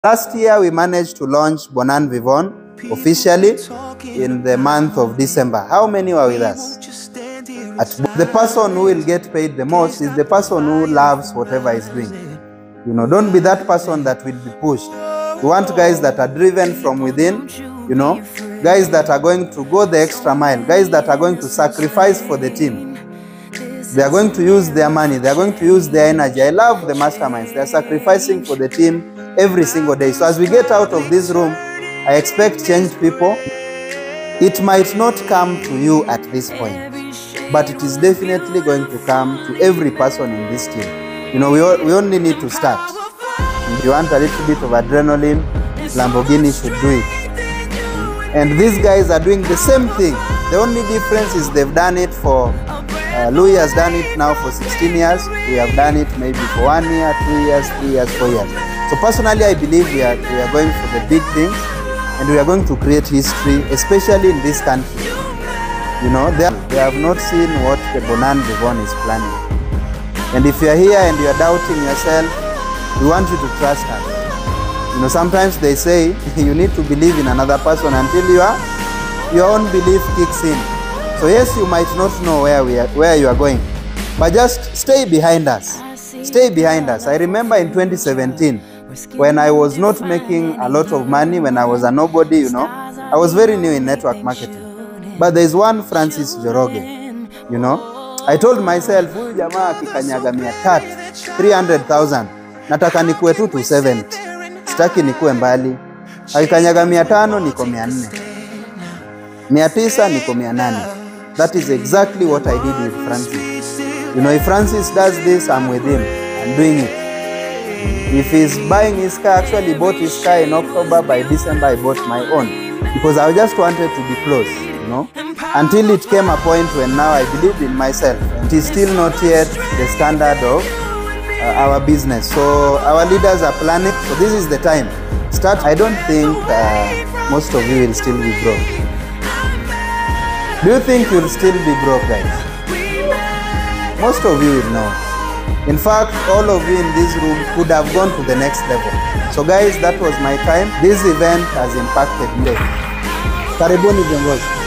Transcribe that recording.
Last year, we managed to launch Bonan Vivon officially in the month of December. How many were with us? The person who will get paid the most is the person who loves whatever he's doing. You know, don't be that person that will be pushed. We want guys that are driven from within, you know, guys that are going to go the extra mile, guys that are going to sacrifice for the team. They are going to use their money, they are going to use their energy. I love the masterminds. They are sacrificing for the team every single day. So as we get out of this room, I expect changed people. It might not come to you at this point, but it is definitely going to come to every person in this team. You know, we only need to start. If you want a little bit of adrenaline, Lamborghini should do it. And these guys are doing the same thing. The only difference is they've done it for, Louis has done it now for 16 years. We have done it maybe for 1 year, 2 years, 3 years, 4 years. So personally, I believe we are going for the big things, and we are going to create history, especially in this country. You know, they have not seen what the Bonan Vivon is planning. And if you are here and you are doubting yourself, we want you to trust us. You know, sometimes they say you need to believe in another person until your own belief kicks in. So yes, you might not know where you are going, but just stay behind us. Stay behind us. I remember in 2017, when I was not making a lot of money, when I was a nobody, you know, I was very new in network marketing. But there is one Francis Njoroge, you know. I told myself, huyu jamaa akikanyaga 300,000, nataka nikuwe tu 270. Sitaki nikuwe mbali. Akikanyaga 500, niko 400. 900, niko 800. That is exactly what I did with Francis. You know, if Francis does this, I'm with him. I'm doing it. If he's buying his car, actually he bought his car in October, by December I bought my own. Because I just wanted to be close, you know. Until it came a point when now I believed in myself. And it is still not yet the standard of our business. So our leaders are planning. So this is the time. Start. I don't think most of you will still be broke. Do you think you'll still be broke, guys? Most of you will know. In fact, all of you in this room could have gone to the next level. So guys, that was my time. This event has impacted me. Karibuni viongozi.